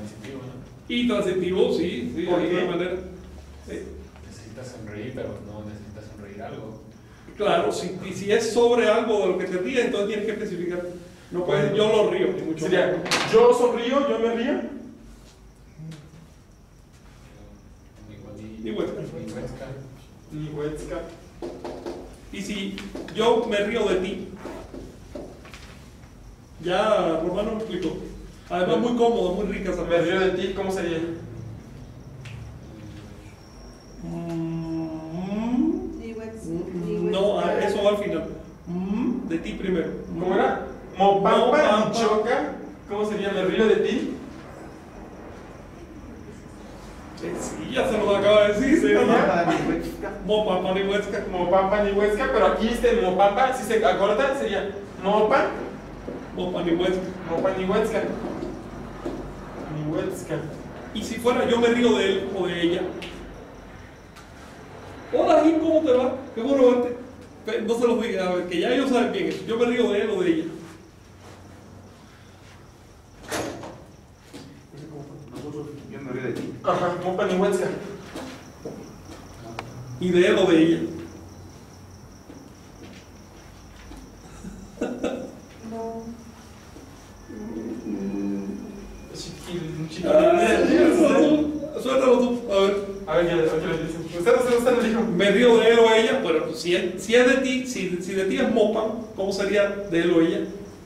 Transitivo, ¿no? Y transitivo, sí, de alguna manera. Necesitas sonreír, pero no necesitas sonreír algo. Claro, y si es sobre algo de lo que te ríes, entonces tienes que especificar. No puedes, yo lo río, ni mucho Sería, menos. yo sonrío, yo me río. Ni huesca. Ni huesca. Y si yo me río de ti, ya Romano me explicó. Además, muy cómodo, muy rica esa Me río de ti, ¿cómo sería? No, eso va al final. De ti primero. ¿Cómo era? Mopampa ni choca. ¿Cómo sería? Me río de ti. Sí, ya se lo acaba de decir. Sería Mopampa ni huesca. Mopampa ni huesca, pero aquí mopampa, si se acorta, sería mopa. Mopa ni huesca. Mopa ni huesca. Ni huesca. Y si fuera yo me río de él o de ella. Hola, Jim, ¿cómo te va? Qué bueno verte. No se los diga, a ver, que ya ellos saben bien eso. Yo me río de él o de ella. Yo me río de ti. Ajá, mopa ni huesca. Y de él o de ella. No. Suéltalo tú, a ver. A ver, ¿qué le dicen? Usted le dijo. Me río de él o ella, bueno, si es de ti, si de ti es mopa, ¿cómo sería de él o ella?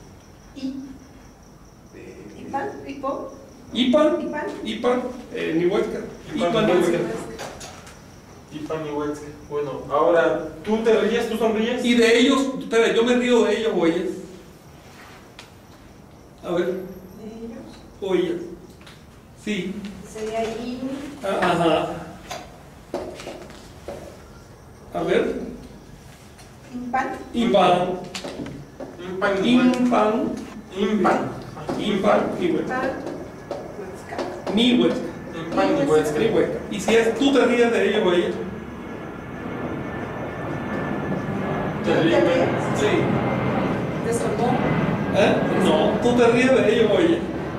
¿Ipan? ¿Ipo? Ipan, ¿Ipan? Ipan, ni huesca. Ipan ni huesca. Ipan ni huesca. Bueno, ahora, ¿tú te ríes? ¿Tú sonríes? Y de ellos, espera, yo me río de ellos o ellas. A ver, ¿De ellos? o ellas. Sí. Sería I. Ajá. A ver. Impan. Impan. Impan ni huesca. Impan. Impan. Impan. Ni huesca. Impan. Huesca. Ni huesca. Impan ni huesca. Ni huesca. Y si es tú te ríes de ellos o ella. ¿Te ríes? Sí. ¿De sorbo? No, tú te ríes de ellos o ella.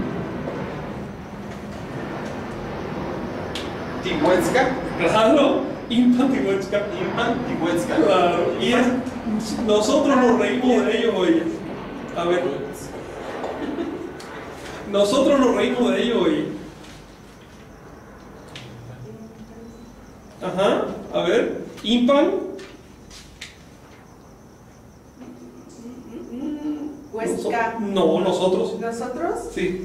¿Tihuesca? Claro. Impan ni huesca. Impan ni huesca. Claro. Y es nosotros nos reímos de ellos o ellas. A ver. Nosotros nos reímos de ellos o ellas. Ajá. A ver. Impan. Huesca. No, nosotros. ¿Nosotros? Sí.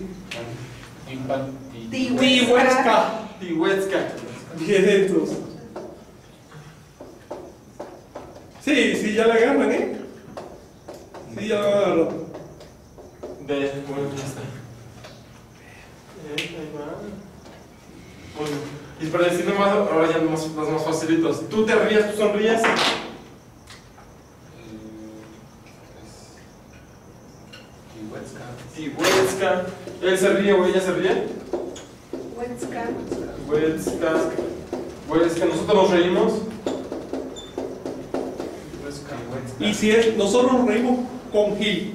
Tihuesca. Tihuesca. Vientos. Sí, sí, ya le agarran, ¿eh? Sí, ya lo agarran. Bueno, ya está. Ahí va. Bueno, y para decir nomás, ahora ya los más facilitos. ¿Tú te ríes, tú sonríes? Tihuesca. ¿Él se ríe o ella se ríe? Huesca. Huesca. Huesca. ¿Nosotros nos reímos? Y si es, nosotros nos reímos con Gil.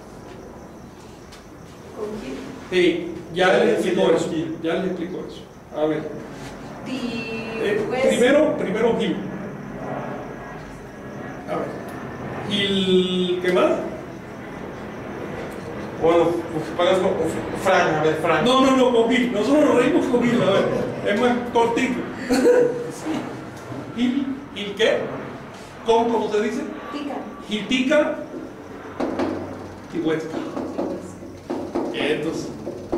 ¿Con quién? Sí, ya les explicó Gil. eso. Ya les explicó eso. A ver. Tihuesca. Primero Gil. A ver. Gil, ¿qué más? Bueno, pagas con Fran, a ver, Fran. No, con Gil. Nosotros nos reímos con Gil, a ver. Es más cortito. Gil, ¿Gil qué? ¿Cómo se dice? Tica. Giltica y Huesca. Quietos.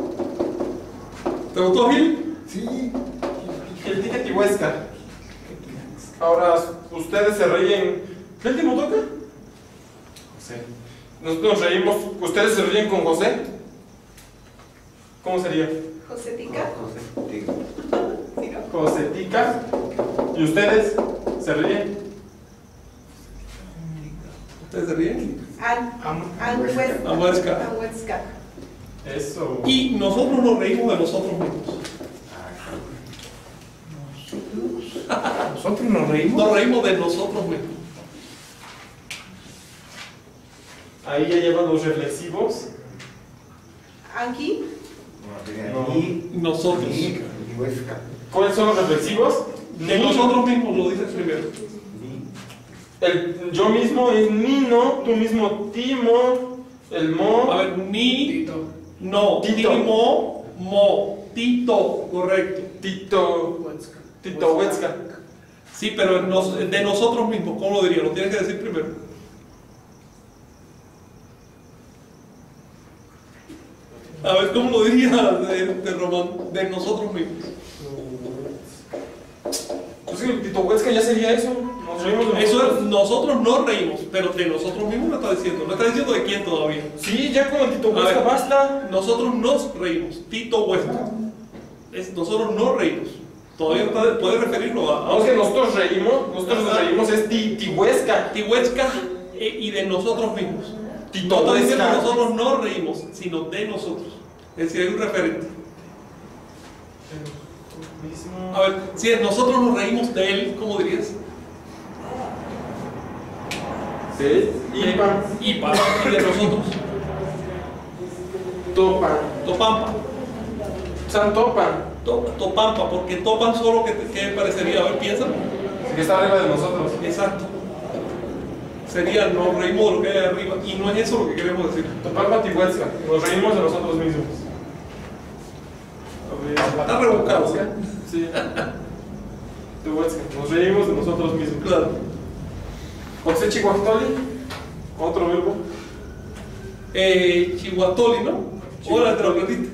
¿Te gustó Gil? Sí. Giltica Tihuesca. Ahora, ustedes se ríen. ¿Qué último toca? José. Nosotros nos reímos. ¿Ustedes se ríen con José? ¿Cómo sería? Josetica. ¿Sí, no? Josetica. ¿Y ustedes se ríen? ¿Ustedes se ríen? Anhuesca. Anhuesca. Anhuesca. Eso. Y nosotros nos reímos de nosotros mismos. Nosotros nos reímos. Nos reímos de nosotros mismos. Ahí ya llevan los reflexivos. Anki. No. Ni, Nosotros. ni huesca. ¿Cuáles son los reflexivos? De nosotros mismos lo dices primero. Ni. El yo mismo es Nino, tú mismo Timo, el Mo. A ver, ni. Tito. No, Tito. Timo, Mo. Tito, correcto. Tito. Huesca. Tito Huesca. Sí, pero de nosotros mismos, ¿cómo lo diría? Lo tienes que decir primero. A ver, ¿cómo lo diría de Román? De nosotros mismos. Pues sí, Tito Huesca ya sería eso. Nos reímos de Eso nosotros. es, nosotros no reímos, pero de nosotros mismos no está diciendo. No está diciendo de quién todavía. Sí, ya con el Tito A Huesca ver. basta. Nosotros nos reímos. Tito Huesca. Nosotros no reímos. Todavía no está, puede referirlo a. No, es que nosotros nos reímos es Titihuesca. Tihuesca y de nosotros mismos. Tito No está diciendo Huesca. nosotros no reímos, sino de nosotros. Es decir, hay un referente. A ver, si nosotros nos reímos de él, ¿cómo dirías? Sí. Ipa. Ipa. Y de nosotros. Topa. Topampa. San Topa. Topampa, porque topan solo que parecería. A ver, piensa. Que está arriba de nosotros. Exacto. Sería nos reímos de lo que hay arriba. Y no es eso lo que queremos decir. Topalpa Tihuesca. Nos reímos de nosotros mismos. Está rebuscado. Sí. Tihuesca. Nos reímos de nosotros mismos. Claro. Oxechihuactoli. Otro verbo. Chihuatoli, ¿no? Ahora te lo aprendiste.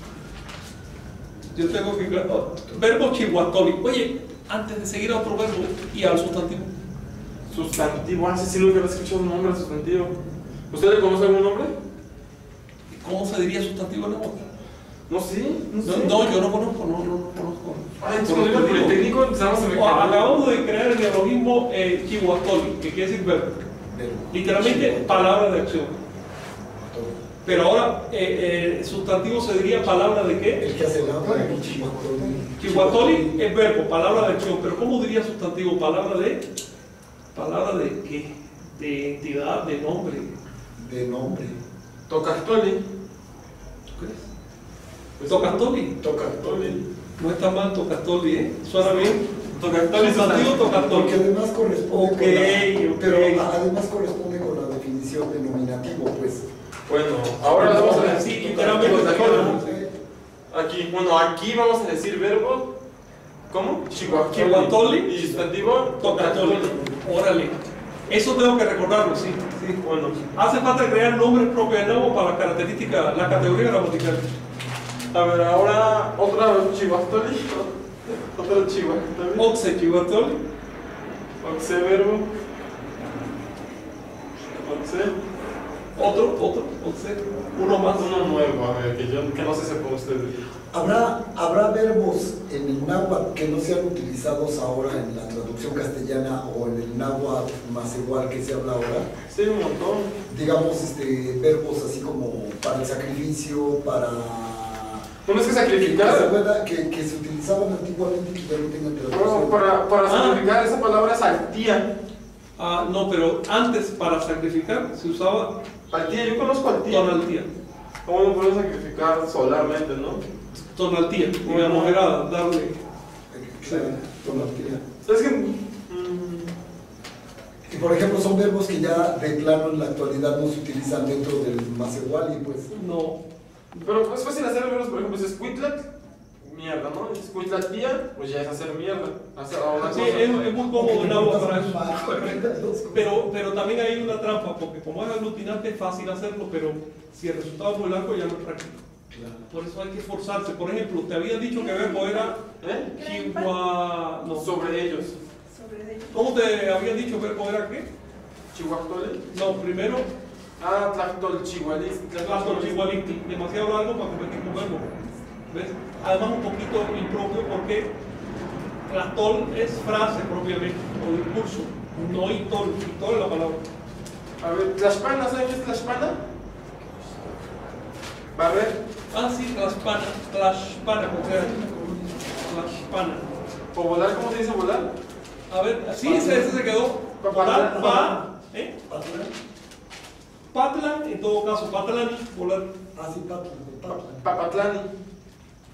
Yo tengo que. Verbo chihuatoli. Oye, antes de seguir a otro verbo y al sustantivo. Sustantivo. Ah, sí, nunca había escuchado un nombre de sustantivo. ¿Usted le conoce algún nombre? ¿Cómo se diría sustantivo en agua? No, sí. No, sé. No, yo no conozco, no conozco. Ay, entonces cuando iba al Politécnico empezamos a ver. Acabamos de crear el neologismo chihuatoli, que quiere decir verbo. Literalmente palabra de acción. Pero ahora, sustantivo se diría palabra de qué? El que hace el agua, el chihuatoli. Chihuatoli es verbo, palabra de acción. Pero ¿cómo diría sustantivo? Palabra de qué? De entidad, de nombre. De nombre. Tocastoli. ¿Tú crees? Tocastoli. Tocatoli. No está mal Tocastoli, ¿eh? Suena bien. Tocastoli. Sustantivo Tocastoli. Porque además corresponde Ok, con la, ok. pero además corresponde con la definición de nominativo, pues. Bueno, ahora vamos a decir. Sí, literalmente está claro. Aquí, bueno, aquí vamos a decir verbo. ¿Cómo? Chihuatoli. Y sustantivo. Tocastoli. Órale. Eso tengo que recordarlo, sí. Bueno, Hace falta crear nombres propios de nuevo para la característica, la categoría gramatical. a ver, ahora otra chihuatoli. Otra chihuatoli. Oxe, chihuatoli. Oxe verbo. Oxe. Otro, oxe. Uno más. Uno nuevo, a ver, que no sé si puede ustedes. ¿Habrá verbos en el náhuatl que no sean utilizados ahora en la traducción castellana o en el náhuatl más igual que se habla ahora? Sí, un montón. Digamos, verbos así como para el sacrificio, para... Bueno, es que ¿Se sacrificar. acuerda que se utilizaban antiguamente y que ya no tengan traducción? Para sacrificar, esa palabra es altía. Ah, no, pero antes para sacrificar se usaba Altía, yo conozco altía. tonaltía. ¿Cómo lo puedes sacrificar solarmente, no? Tonaltía, digamos, era darle. Tonaltía. ¿Sabes qué? Y por ejemplo, son verbos que ya de plano en la actualidad no se utilizan dentro del Masehuali, pues. No. Pero es fácil hacer verbos, por ejemplo, si es cuitlat, mierda, ¿no? Si es cuitlatía, pues ya es hacer mierda. Hacer una Sí, cosa. es muy cómodo el agua para eso. Pero Pero también hay una trampa, porque como es aglutinante es fácil hacerlo, pero si el resultado es muy largo ya no es práctico. Por eso hay que esforzarse. Por ejemplo, te había dicho que verbo era chihuahua... No. Sobre ellos. Sobre ello. ¿Cómo te había dicho verbo era qué? Chihuahtole. No, primero, Ah, tlactolchihualis. tlactolchihualiti. Demasiado largo para convertir con verbo. ¿Ves? Además un poquito impropio porque tlactol es frase propiamente, o discurso. No itol. Itol es la palabra. A ver, tlaxpana, ¿sabes qué es tlaxpana? Barrer. Ah, sí, tlaxpana, o sea, tlaxpana. O volar, ¿cómo se dice volar? A ver, sí, ese se quedó. Papatlan. Patlan, en todo caso, patlani, volar. así, Papatlani.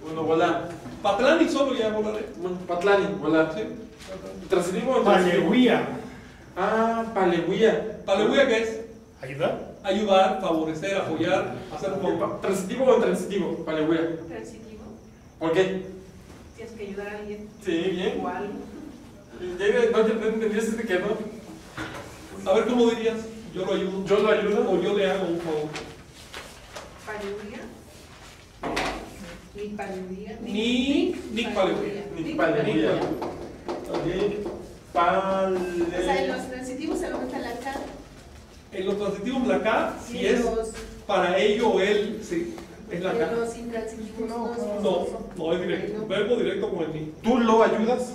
Bueno, volar. Patlani solo ya volaré. Bueno, patlani, volar. Sí. ¿Transitivo o intransitivo? Paleguía. Ah, paleguía. ¿Paleguía qué es? ¿Ayudar? Ayudar, favorecer, apoyar, hacer un favor. ¿Transitivo o intransitivo? Paleguía. Transitivo. ¿Por qué? Tienes que ayudar a alguien. Sí, bien. O algo. ¿No entendías este que no? A ver, ¿cómo dirías? Yo lo ayudo. ¿Yo lo ayudo? O yo le hago un favor. Paleguía. Ni paleguía. Ni paleguía. Ni paleguía. O sea, en los transitivos se aumenta la K. En los transitivos la K, Y si en es los, para ello o él, sí, es la en K. los intransitivos No es directo. Verbo directo con el ni. ¿Tú lo ayudas?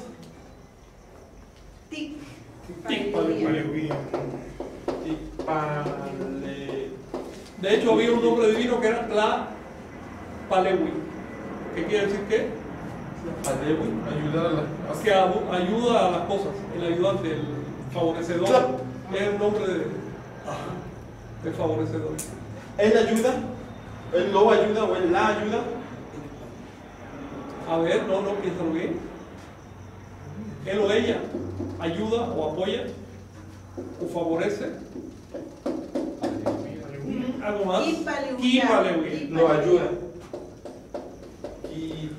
Tic. Tic, Paleguía. Y pale... De hecho, había un nombre divino que era la Palewi. ¿Qué quiere decir qué? Palewi, ayudar a la... Que ayuda a las cosas. El ayudante, el favorecedor. Claro. Es un nombre de favorecedor. ¿Él ayuda? ¿Él lo ayuda o él la ayuda? A ver, no, piénsalo bien. Él o ella ayuda o apoya o favorece. Algo más. Kipaleguía. Kipaleguía. Lo ayuda. Y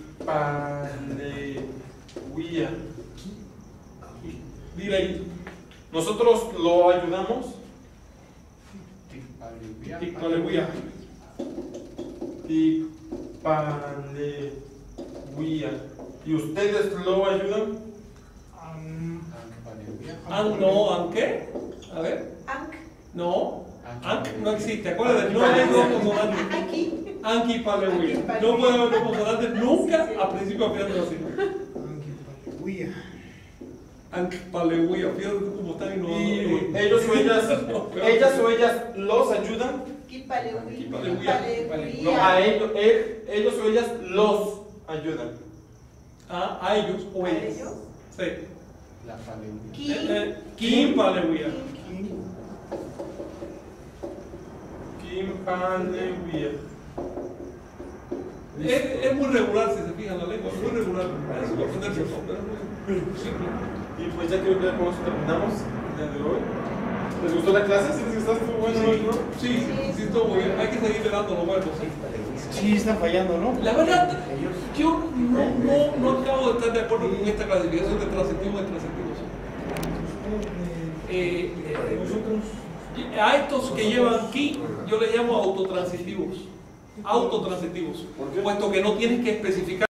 paleguía. Dile ahí. ¿Nosotros lo ayudamos? Kipaleguía. Y paleguía. ¿Y ustedes lo ayudan? No, ¿aunque? A ver. Anc. No. No existe. Acuérdate, no hay dos consonantes. Aquí. Anki Paleguía. No puede haber dos consonantes nunca a principio o final de la sílaba. Paleguía. Anki Paleguía. Fíjate cómo están ¿Y innovando. ellos o ellas los ayudan? Kipaleguía. No, a ellos o ellas los ayudan. A ellos o ¿A ellas. ellos? Sí. La Paleguía. Kim Paleguía. Kim paleguía. Es muy regular si se fijan la lengua, es muy regular. Es para aprenderse eso, pero es muy simple. Y pues ya creo que con eso terminamos el día de hoy. ¿Les gustó la clase? ¿Sí les gustó? ¿Estuvo bueno? ¿No? Sí, estuvo muy bien. Hay que seguirle dando los verbos. Sí, está fallando, ¿no? La verdad, yo no acabo de estar de acuerdo con esta clasificación de transitivos y transitivos. A estos que llevan aquí, yo les llamo autotransitivos. Autotransitivos. Puesto que no tienes que especificar.